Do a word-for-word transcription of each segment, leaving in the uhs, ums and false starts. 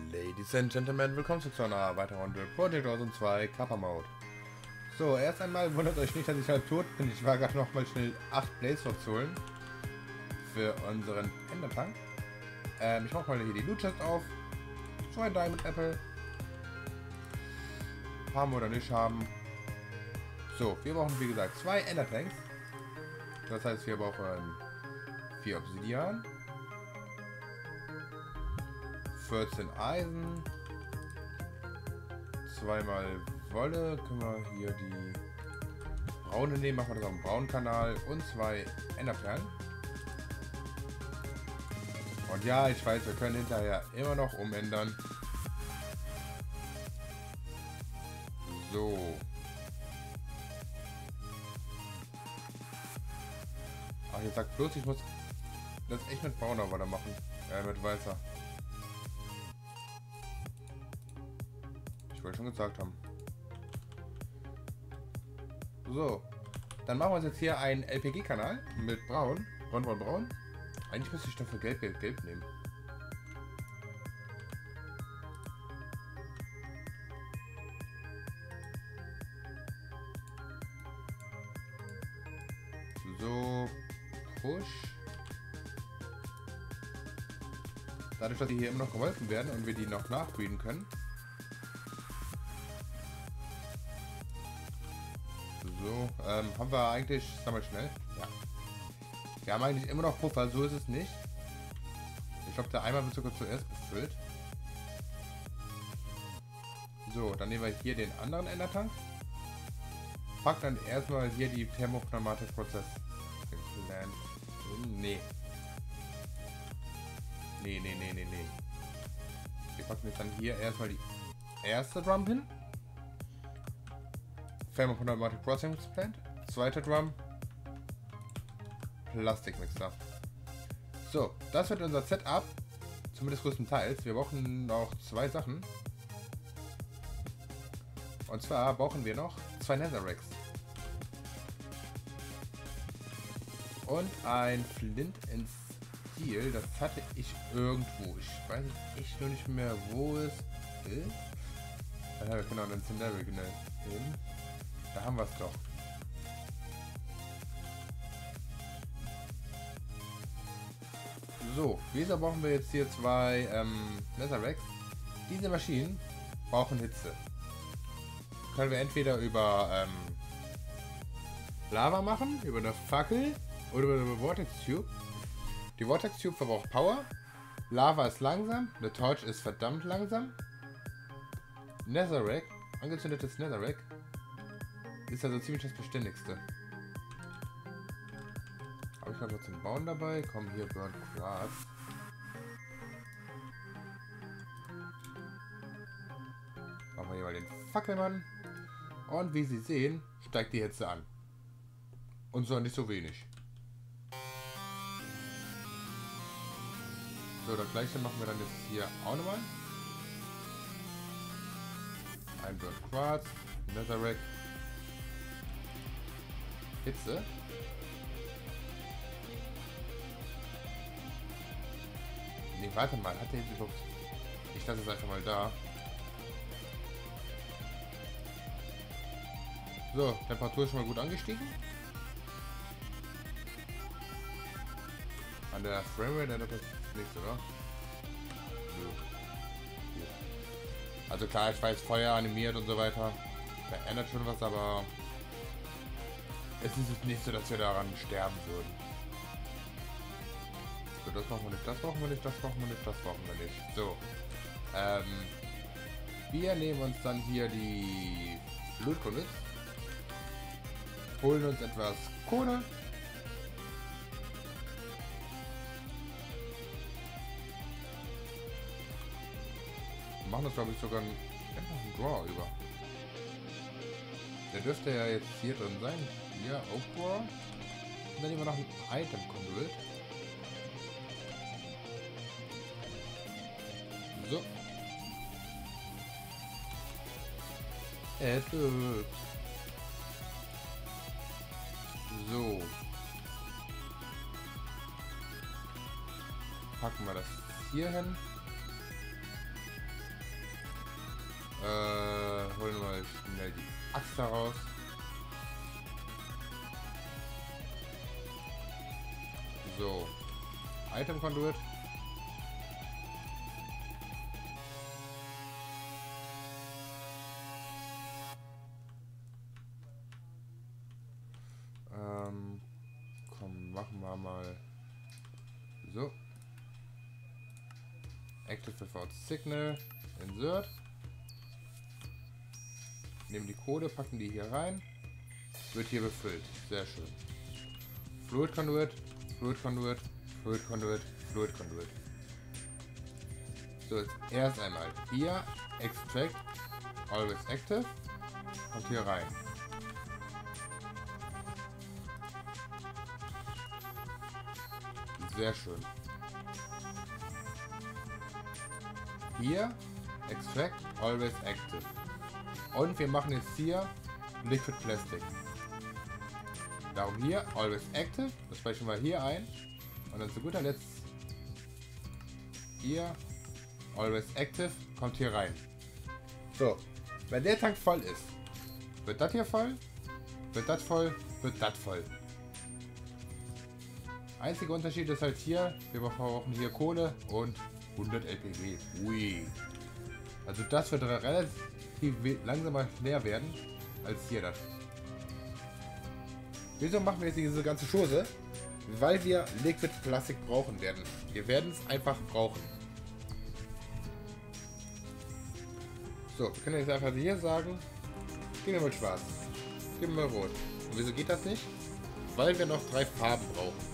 Ladies and Gentlemen, willkommen zu einer weiteren Runde Project Horizon zwei Kappa Mode. So, erst einmal wundert euch nicht, dass ich halt tot bin. Ich war gerade noch mal schnell acht Blaze Rocks holen für unseren Endertank. Ähm, ich mache mal hier die Loot Chest auf. Zwei Diamond Apple. Haben oder nicht haben. So, wir brauchen wie gesagt zwei Ender Tanks. Das heißt, wir brauchen vier Obsidian, vierzehn Eisen, zweimal Wolle, können wir hier die braune nehmen, machen wir das auf dem braunen Kanal, und zwei Enderperlen. Und ja, ich weiß, wir können hinterher immer noch umändern. So. Ach, jetzt sagt bloß, ich muss das echt mit brauner Wolle machen. Äh, mit weißer. Ich wollte schon gesagt haben. So. Dann machen wir uns jetzt hier einen L P G-Kanal mit braun. Braun, braun, braun. Eigentlich müsste ich dafür gelb, gelb, gelb nehmen. So. Push. Dadurch, dass die hier immer noch geholfen werden und wir die noch nachbreeden können. So, ähm, haben wir eigentlich, sag mal schnell, ja. Wir haben eigentlich immer noch Puffer, so ist es nicht. Ich glaube, der Eimer wird sogar zuerst befüllt. So, dann nehmen wir hier den anderen Endertank. Packen dann erstmal hier die Thermopneumatik-Prozess. Nee. Nee, nee, nee, nee, nee. Wir packen jetzt dann hier erstmal die erste Drum hin. Thermopneumatic Processing Plant. Zweiter Drum. Plastikmixer. So, das wird unser Setup. Zumindest größtenteils. Wir brauchen noch zwei Sachen. Und zwar brauchen wir noch zwei Netherracks. Und ein Flint in Steel. Das hatte ich irgendwo. Ich weiß echt nur nicht mehr, wo es ist. Ja, genau, einen Cinder nehmen. Da haben wir es doch. So, wieso brauchen wir jetzt hier zwei ähm, Netherracks? Diese Maschinen brauchen Hitze. Können wir entweder über ähm, Lava machen, über eine Fackel oder über eine Vortex Tube. Die Vortex Tube verbraucht Power. Lava ist langsam, eine Torch ist verdammt langsam. Netherrack, angezündetes Netherrack, ist also ziemlich das Beständigste. Habe ich gerade zum Bauen dabei? Komm, hier Burnt Quartz. Machen wir hier mal den Fackelmann. Und wie Sie sehen, steigt die Hitze an. Und zwar nicht so wenig. So, das gleiche machen wir dann jetzt hier auch nochmal. Ein Burnt Quartz, Netherrack. Hitze. Ne, warte mal, hat der jetzt überhaupt... Ich lasse es einfach mal da. So, Temperatur ist schon mal gut angestiegen. An der Framerate ändert das nichts, oder? So. Also klar, ich weiß, Feuer animiert und so weiter. Da ändert schon was, aber... Es ist nicht so, dass wir daran sterben würden. So, das machen wir nicht, das machen wir nicht, das machen wir nicht, das machen wir nicht. So. Ähm, wir nehmen uns dann hier die Loot-Kunde. Holen uns etwas Kohle. Machen das, glaube ich, sogar ein, ein Draw über. Der dürfte ja jetzt hier drin sein. Hier, Oak Draw. Und dann nehmen wir noch ein Item Conduit. So. Etwas. So. Packen wir das hier hin. Axt heraus. So. Item Conduit. Ähm, komm, machen wir mal so. Active without Signal. Insert. Nehmen die Kohle, packen die hier rein. Wird hier befüllt. Sehr schön. Fluid Conduit, Fluid Conduit, Fluid Conduit, Fluid Conduit. So, jetzt erst einmal hier Extract Always Active. Kommt hier rein. Sehr schön. Hier Extract Always Active. Und wir machen jetzt hier Liquid Plastic. Darum hier Always Active. Das speichern wir hier ein. Und dann zu guter Letzt hier Always Active kommt hier rein. So, wenn der Tank voll ist, wird das hier voll, wird das voll, wird das voll. Einziger Unterschied ist halt hier, wir brauchen hier Kohle und hundert L P G. Ui. Also das wird relativ langsamer leer werden als hier das. Wieso machen wir jetzt diese ganze Chose? Weil wir Liquid Plastic brauchen werden. Wir werden es einfach brauchen. So, wir können jetzt einfach hier sagen, gib mir mal schwarz, gib mir mal rot. Und wieso geht das nicht? Weil wir noch drei Farben brauchen.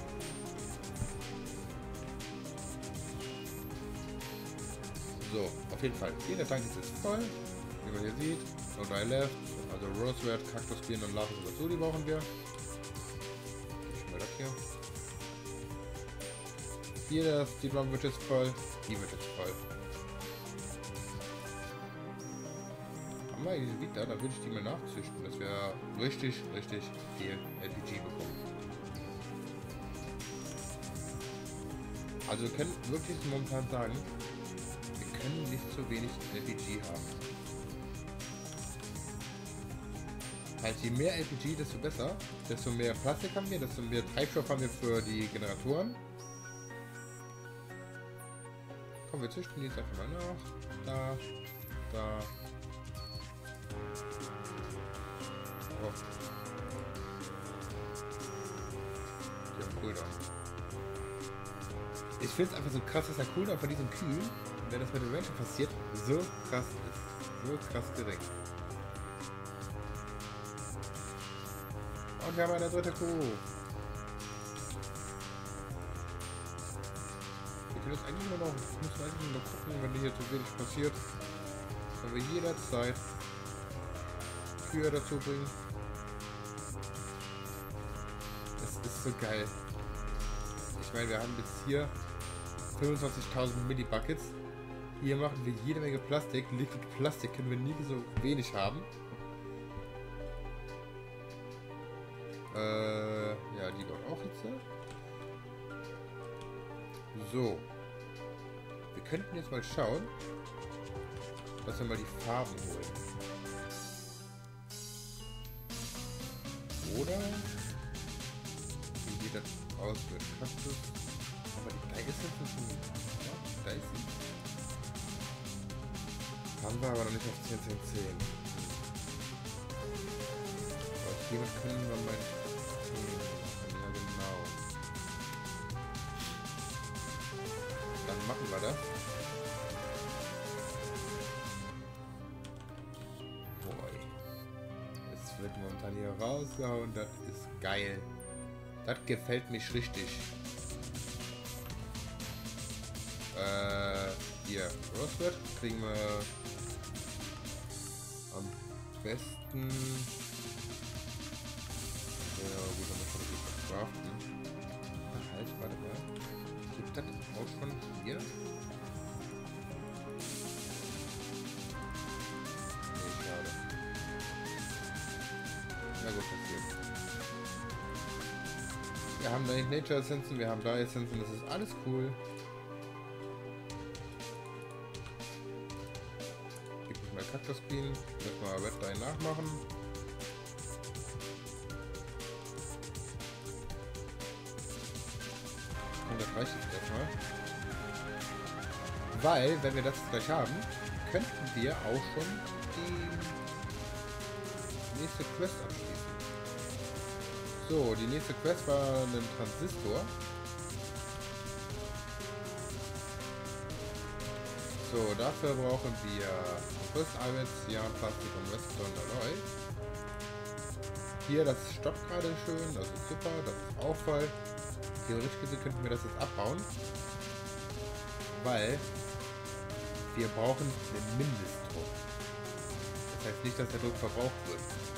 So, auf jeden Fall. Hier der Tank ist jetzt voll. Wie man hier sieht. No dry left. Also Rosewood, Kaktusbienen und Lapis dazu, die brauchen wir. Ich mal das hier. Hier das, die Drum wird jetzt voll. Die wird jetzt voll. Haben wir diese Lied da, dann würde ich die mal nachzüchten, dass wir richtig, richtig viel L P G bekommen. Also wir können wirklich momentan sagen, wir können nicht zu wenig L P G haben. Heißt, je mehr L P G, desto besser, desto mehr Plastik haben wir, desto mehr Treibstoff haben wir für die Generatoren. Komm, wir züchten die jetzt einfach mal nach. Da, da. Oh. Die haben Cooldown. Ich finde es einfach so krass, dass der Cooldown von diesem Kühl, wenn das mit dem Menschen passiert, so krass ist. So krass gering. Und wir haben eine dritte Kuh. Wir können jetzt eigentlich nur noch, müssen eigentlich nur noch gucken, wenn hier zu wenig passiert, können wir jederzeit Kühe dazu bringen. Das ist so geil. Ich meine, wir haben bis hier fünfundzwanzigtausend Millibuckets. Hier machen wir jede Menge Plastik. Liquid Plastik können wir nie so wenig haben. Äh, ja, die baut auch Hitze. So. Wir könnten jetzt mal schauen, dass wir mal die Farben holen. Oder wie sieht das aus mit Kaktus? Aber die, da ist es schon. Ja, da ist sie. Haben wir aber noch nicht auf zehn, zehn, zehn. Aber hiermit können wir mal. Ja, genau. Dann machen wir das. Boy. Es wird momentan hier rausgehauen. Das ist geil. Das gefällt mich richtig. Äh, hier. Rosewood kriegen wir am besten. Ja, gut, dann muss man natürlich craften. Ach, halt, warte mal. Gibt das auch schon hier? Nee, schade. Na gut, passiert. Wir haben da Nature Essenzen, wir haben da Essenzen, das ist alles cool. Gib mich mal Refractor Screen. Müssen wir Red Dye nachmachen. Und das reicht jetzt erstmal. Weil, wenn wir das gleich haben, könnten wir auch schon die nächste Quest abschließen. So, die nächste Quest war ein Transistor. So, dafür brauchen wir First Iron, Cyan, Plastik und Redstone Alloy. Hier, das stoppt gerade schön, das ist super, das ist auch voll. Theoretisch gesehen könnten wir das jetzt abbauen, weil wir brauchen einen Mindestdruck. Das heißt nicht, dass der Druck verbraucht wird.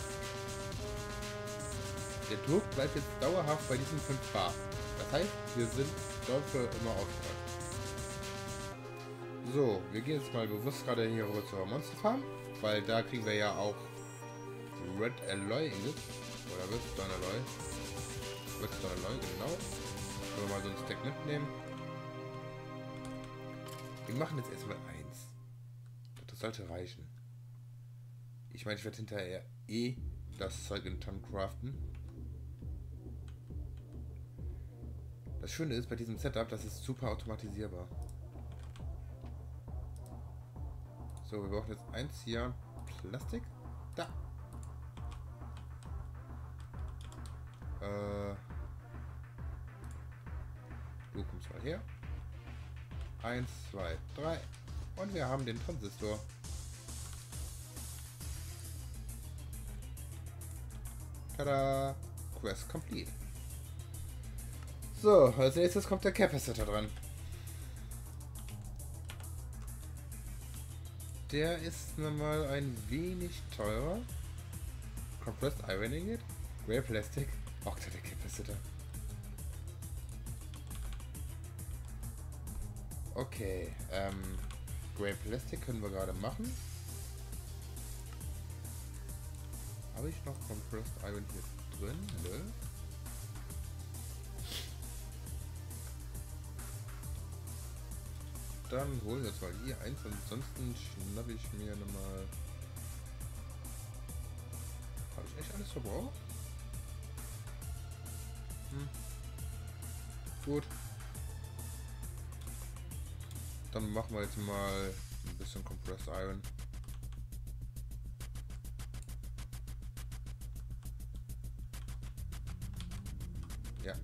Der Druck bleibt jetzt dauerhaft bei diesen fünf Bar. Das heißt, wir sind dafür immer aufgeräumt. So, wir gehen jetzt mal bewusst gerade hier rüber zur Monster Farm, weil da kriegen wir ja auch Red Alloy Ingot oder Redstone Alloy. Redstone Alloy, genau. Können wir mal so ein Stack mitnehmen. Wir machen jetzt erstmal eins. Das sollte reichen. Ich meine, ich werde hinterher eh das Zeug in Tonnen craften. Das Schöne ist bei diesem Setup, das ist super automatisierbar. So, wir brauchen jetzt ein Cyan Plastik. Da. Äh, du kommst mal her. Eins, zwei, drei. Und wir haben den Transistor. Tada! Quest complete. So, als nächstes kommt der Capacitor dran. Der ist nochmal ein wenig teurer. Compressed Iron Ingot, Grey Plastic, Octave Capacitor. Okay, ähm, Grey Plastic können wir gerade machen. Habe ich noch Compressed Iron hier drin? Nö. Dann holen wir jetzt mal hier eins, ansonsten schnappe ich mir nochmal. Habe ich echt alles verbraucht? Hm. Gut. Dann machen wir jetzt mal ein bisschen Compressed Iron. Ja.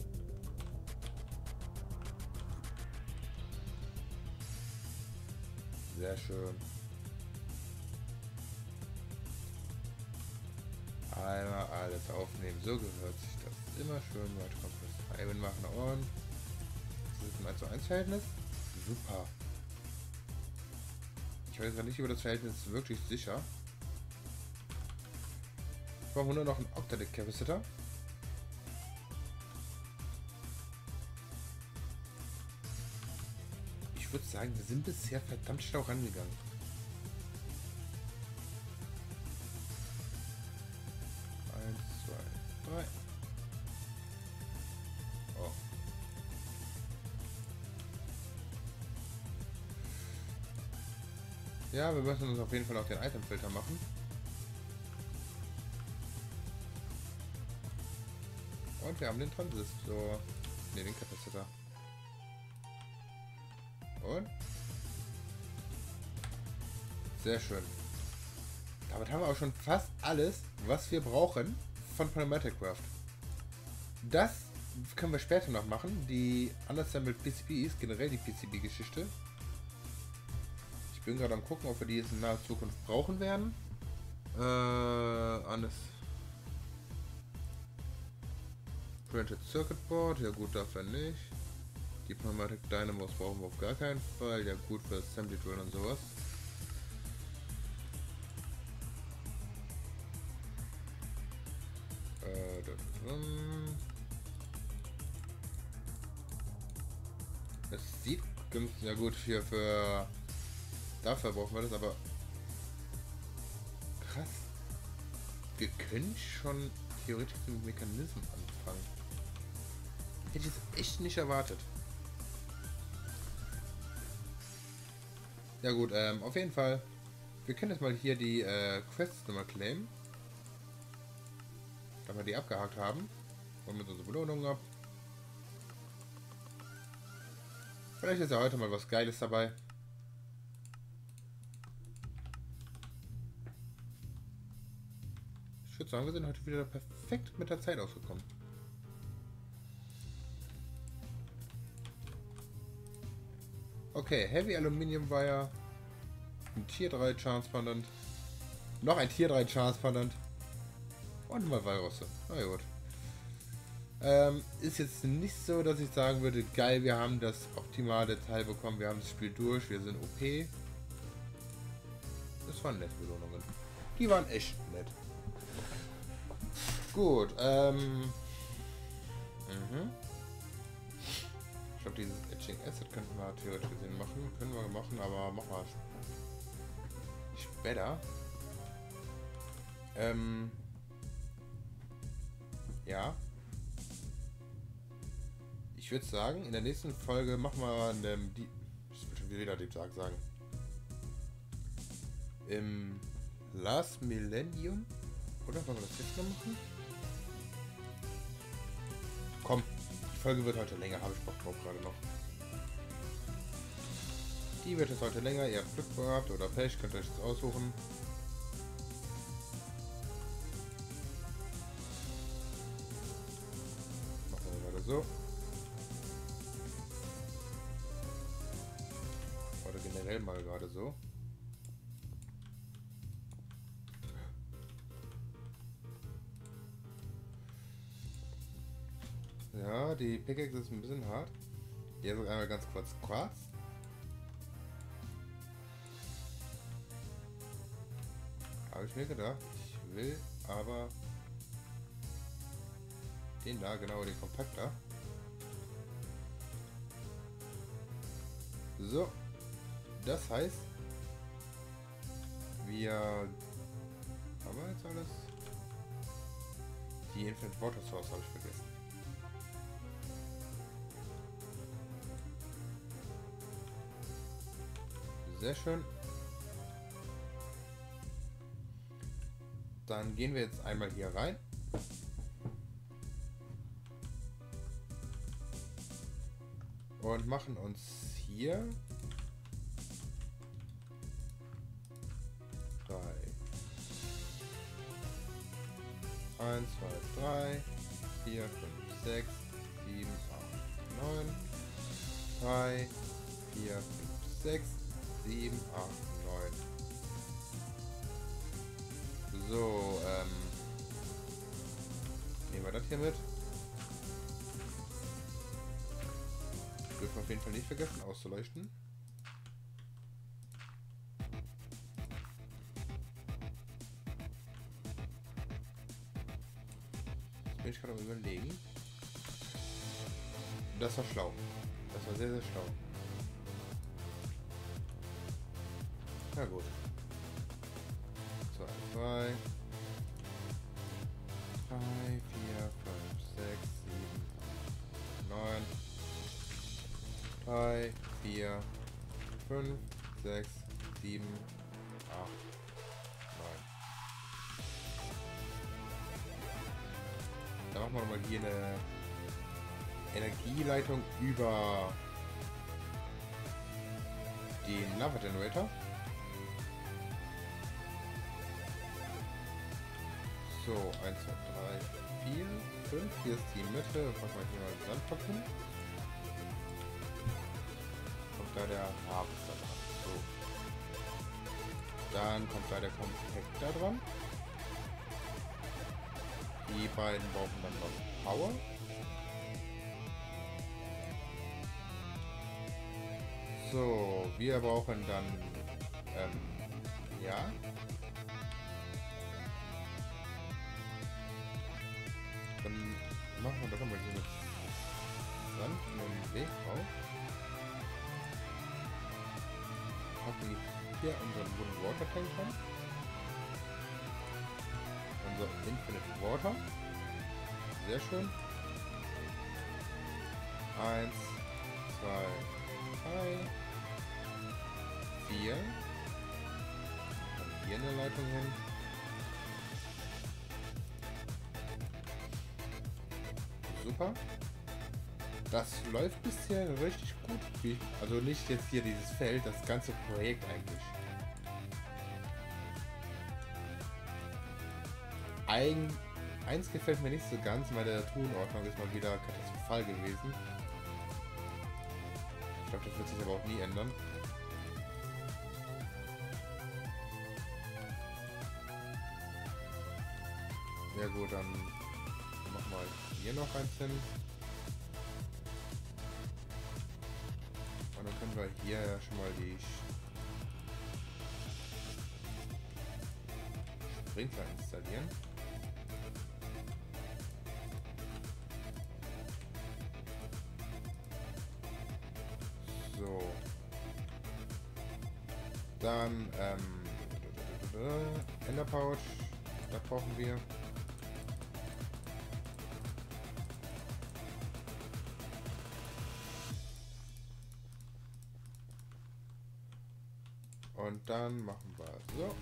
Sehr schön. Einmal alles aufnehmen. So gehört sich das. Immer schön mit Compressed Iron machen. Und das ist ein eins zu eins Verhältnis. Super. Ich weiß gar nicht über das Verhältnis wirklich sicher. Brauchen wir nur noch einen Octadic Capacitor. Ich würde sagen, wir sind bisher verdammt schlau rangegangen. Eins, zwei, drei. Oh. Ja, wir müssen uns auf jeden Fall auch den Itemfilter machen. Und wir haben den Transistor. Ne, den Capacitor. Und? Sehr schön. Damit haben wir auch schon fast alles, was wir brauchen von Polymatic Craft. Das können wir später noch machen. Die Unassembled P C Bs, generell die P C B-Geschichte. Ich bin gerade am gucken, ob wir die jetzt in naher Zukunft brauchen werden. Äh, alles. Printed Circuit Board, ja gut, dafür nicht. Die Pneumatic Dynamos brauchen wir auf gar keinen Fall. Ja gut, für Assembly Drill und sowas. Äh, das sieht ganz ja gut hier für. Dafür brauchen wir das, aber krass. Wir können schon theoretisch mit Mechanismen anfangen. Hätte ich jetzt echt nicht erwartet. Ja gut, ähm, auf jeden Fall Wir können jetzt mal hier die äh, Quests nochmal claimen. Da wir die abgehakt haben. Und mit unserer Belohnung ab. Vielleicht ist ja heute mal was Geiles dabei. Ich würde sagen, wir sind heute wieder perfekt mit der Zeit ausgekommen. Okay, Heavy Aluminium Wire. Ein Tier drei Chance Pendant. Noch ein Tier drei Chance Pendant. Und mal Walrosse. Na gut. Ähm, ist jetzt nicht so, dass ich sagen würde, geil, wir haben das optimale Teil bekommen, wir haben das Spiel durch, wir sind O P. Das waren nette Belohnungen. Die waren echt nett. Gut, ähm... Mhm. Ich glaube, dieses Etching Acid könnten wir theoretisch gesehen machen. Können wir machen, aber machen wir später. Ähm... Ja. Ich würde sagen, in der nächsten Folge machen wir eine, die, ich will schon wieder Deep Dark sagen. Im Last Millennium? Oder wollen wir das jetzt noch machen? Komm, die Folge wird heute länger, habe ich Bock drauf gerade noch. Die wird jetzt heute länger, ihr habt Glück gehabt oder Pech, könnt ihr euch das aussuchen. Machen wir gerade so. Oder generell mal gerade so. Ja, die Pickaxe ist ein bisschen hart. Hier ist einmal ganz kurz Quarz. Habe ich mir gedacht. Ich will aber den da, genau, den Kompakter. So. Das heißt, wir haben wir jetzt alles. Die Infinite Water Source habe ich vergessen. Sehr schön. Dann gehen wir jetzt einmal hier rein. Und machen uns hier drei. eins, zwei, drei, vier, fünf, sechs, sieben, acht, neun. drei, vier, fünf, sechs, sieben, acht, neun. So, ähm. Nehmen wir das hier mit. Dürfen wir auf jeden Fall nicht vergessen auszuleuchten. Jetzt bin ich gerade am Überlegen. Das war schlau. Das war sehr, sehr schlau. Na gut. zwei, drei, drei, vier, fünf, sechs, sieben, neun. drei, vier, fünf, sechs, sieben, acht, neun. Dann machen wir nochmal hier eine Energieleitung über den Lava Generator. So, eins, zwei, drei, vier, fünf. Hier ist die Mitte. Packen wir hier mal den Sandtopf hin. Kommt da der Harvester dran. So. Dann kommt da der Compactor dran. Die beiden brauchen dann noch Power. So, wir brauchen dann, ähm, ja. Dann machen wir doch mal so mit Sand und Weg auf. Packen hier unseren Wooden Water Tank rein. Unser Infinite Water. Sehr schön. Eins, zwei, drei, vier. hier eine Leitung hin. Super. Das läuft bisher richtig gut. Also nicht jetzt hier dieses Feld, das ganze Projekt eigentlich. Ein, eins gefällt mir nicht so ganz, weil der Tonordnung ist mal wieder katastrophal gewesen. Ich glaube, das wird sich aber auch nie ändern. Ja gut, dann machen wir hier noch eins hin. Und dann können wir hier ja schon mal die Sprinkler installieren. So. Dann, ähm, Ender Pouch, das brauchen wir. Und dann machen wir so.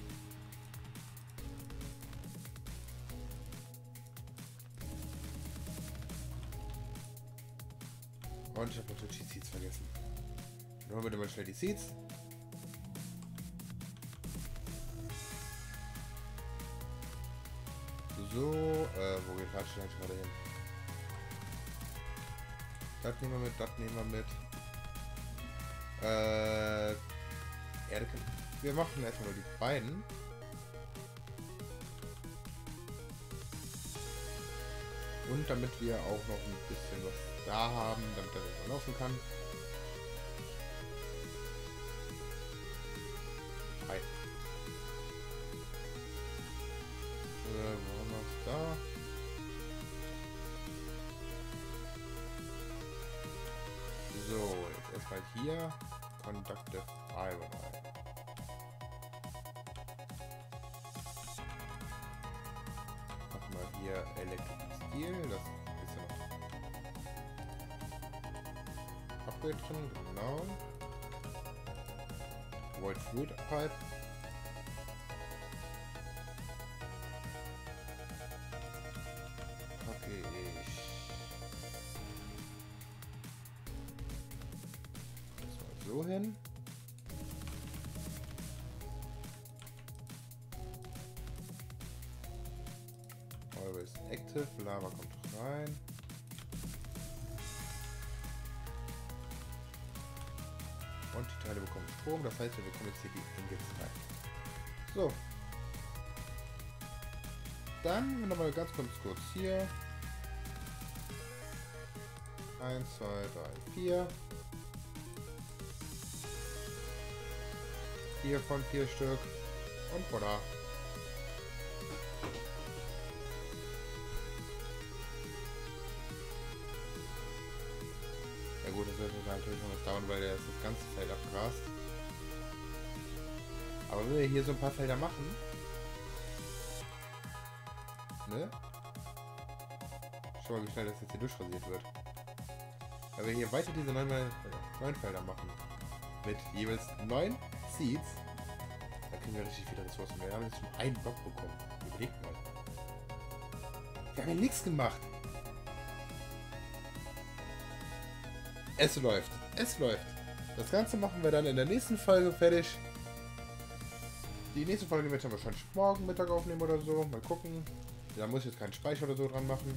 Und ich habe natürlich die Seeds vergessen. Dann holen wir mal schnell die Seeds. So, äh, wo geht Ratsch eigentlich gerade hin? Das nehmen wir mit, das nehmen wir mit. Äh, Erde können. Wir machen erstmal die beiden. Und damit wir auch noch ein bisschen was da haben, damit er besser laufen kann. Hi. Äh, wo haben wir es da? So, jetzt erstmal hier. Conductive Iron. Machen wir hier Electric Steel. Das ist ja noch Upgrade drin, genau. Volt Fluid Pipe. Okay, ich das mal so hin. Always active, Lava kommt rein. Und die Teile bekommen Strom, das heißt, wir bekommen jetzt hier die Ingots rein. So. Dann nochmal ganz kurz, kurz hier. eins, zwei, drei, vier. Hier von vier Stück. Und voilà. Ja gut, das wird natürlich noch was dauern, weil der ist das ganze Feld abgrast. Aber wenn wir hier so ein paar Felder machen, ne? Schau mal, wie schnell das jetzt hier durchrasiert wird. Wenn wir hier weiter diese neun, neun Felder machen, mit jeweils neun Seeds, dann kriegen wir richtig viele Ressourcen. Wir haben jetzt schon einen Block bekommen. Überlegt mal. Wir haben hier nichts gemacht. Es läuft. Es läuft. Das Ganze machen wir dann in der nächsten Folge fertig. Die nächste Folge wird ich dann wahrscheinlich morgen Mittag aufnehmen oder so. Mal gucken. Da muss ich jetzt keinen Speicher oder so dran machen.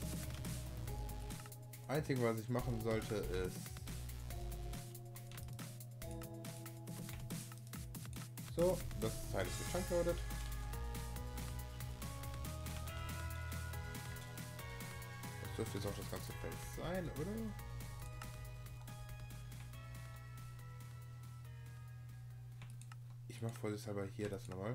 Einzige, was ich machen sollte, ist so, das Teil ist gechunkloodet. Das dürfte jetzt auch das ganze Feld sein, oder? Ich mache vorsichtshalber hier das nochmal.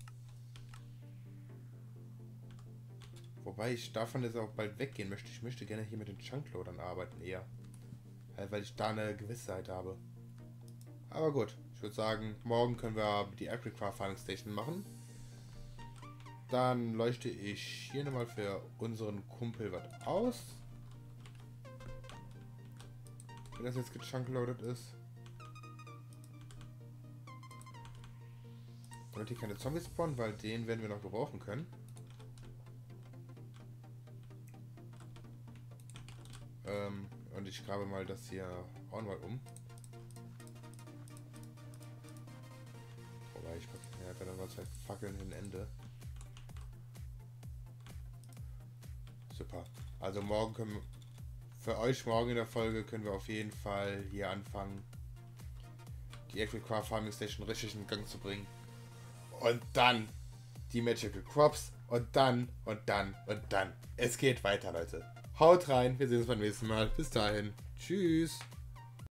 Wobei ich davon jetzt auch bald weggehen möchte. Ich möchte gerne hier mit den Chunkloadern arbeiten eher. Halt, weil ich da eine Gewissheit habe. Aber gut, ich würde sagen, morgen können wir die Agri-Craft Farming Station machen. Dann leuchte ich hier nochmal für unseren Kumpel was aus. Wenn das jetzt gechunkloadet ist. Und hier keine Zombies spawnen, weil den werden wir noch gebrauchen können. Ähm, und ich grabe mal das hier auch mal um. Wobei ich ja, dann noch zwei Fackeln hin Ende. Super. Also morgen können wir, für euch morgen in der Folge können wir auf jeden Fall hier anfangen, die Epic Craft Farming Station richtig in Gang zu bringen. Und dann die Magical Crops und dann und dann und dann. Es geht weiter, Leute. Haut rein, wir sehen uns beim nächsten Mal. Bis dahin. Tschüss.